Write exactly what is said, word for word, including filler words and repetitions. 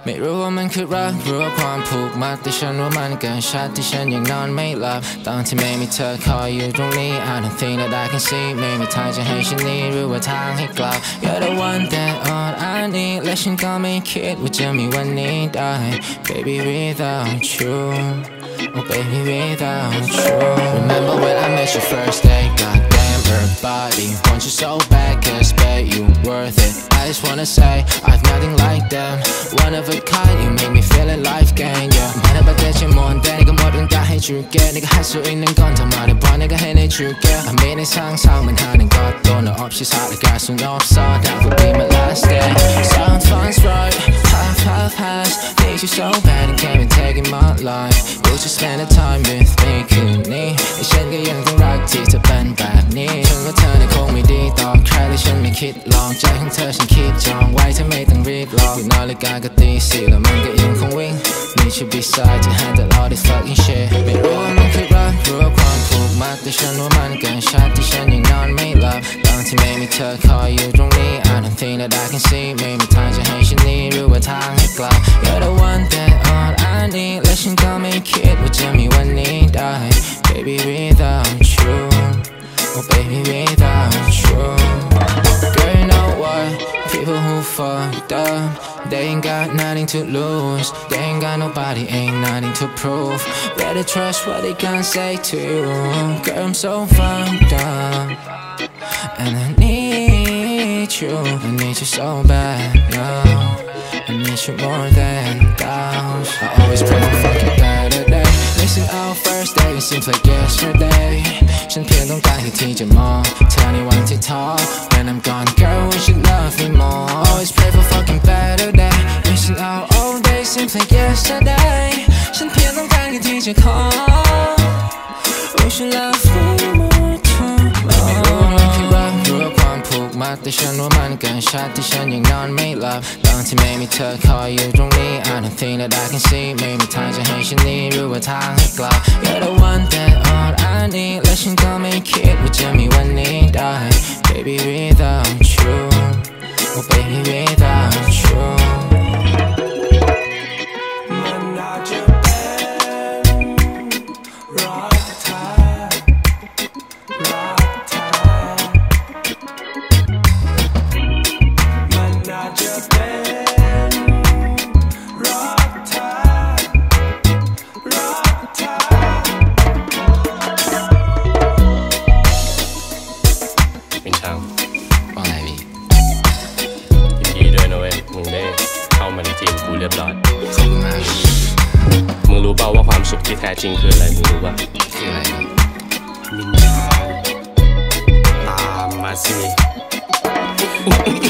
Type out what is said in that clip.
ไม่รู้ว่ามันคือรักหรือว่าความผูกมัดแต่ฉันว่ามันเกินชัดที่ฉันยังนอนไม่หลับตอนที่ไม่มีเธอคอยอยู่ตรงนี้ I don't think that I can see ไม่มีทางจะให้ฉันหนีหรือว่าทางให้กลับ You're the one that all I need และฉันก็ไม่คิดว่าจะมีวันนี้ได้ Baby without you Oh baby without you Remember when I met you first day Goddamn her body Want you so bad cause babe you worth it I just wanna say I've nothing like them One of a kind You make me feel like life gain yeah 말해봐 대체 뭔데 네가 뭐든 다 해줄게 네가 할 수 있는 건 다 말해봐 내가 해내줄게 I mean 내 상상만 하는 것도 너 없이 살아갈 순 없어 That would be my last day Sound fun's right Half half has Need you so bad and can't be taking my life Would you spend the time with me คืนนี้แต่ฉันก็ยังต้องรักที่เธอเป็นแบบนี้ฉันว่าเธอเนี่ยคงไม่ดีต่อใครและฉันไม่คิดลองใจของเธอฉันคิดจองไว้เธอไม่ต้องรีบรอนาฬิกาก็ตีสี่แล้วมันก็ยังคงวิ่ง Need you beside to handle all this fucking shit ไม่รู้ว่ามันคือรักหรือว่าความผูกมัดแต่ฉันว่ามันเกินชัดที่ฉันยังนอนไม่หลับตอนที่ไม่มีเธอคอยอยู่ตรงนี้ I don't think that I can see ไม่มีทางจะให้ฉันหนีหรือว่าทางให้กลับ You're the one that all I need และฉันก็ไม่คิดว่าจะมีวันนี้ได้ Baby without you Oh baby without you Girl you know what People who fucked up They ain't got nothing to lose They ain't got nobody ain't nothing to prove Better trust what they can say to you Girl I'm so fucked up And I need you I need you so bad yeah I need you more than thous I always pray for fucking better day Missing out first day it seems like yesterday ฉันเพียงต้องการแค่ที่จะมองเธอในวันที่ท้อ When I'm gone girl wish you love me more Always pray for fucking better day Missing out all day seems like yesterday ฉันเพียงต้องการแค่ที่จะขอ Wish you love me more tomorrow ไม่รู้ว่ามันคือรักหรือว่าความผูกมัดแต่ฉันว่ามันเกินชัดที่ฉันยังนอนไม่หลับตอนที่ไม่มีเธอคอยอยู่ตรงนี้ I don't think that I can see ไม่มีทางจะให้ฉันหนีหรือว่าทางให้กลับ You're the one that all I need และฉันก็ไม่คิดว่าจะมีวันนี้ได้ Baby without you Oh baby without you ที่แท้จริงคืออะไรมึงรู้ป่ะคืออะไรมินชางตามมาสิ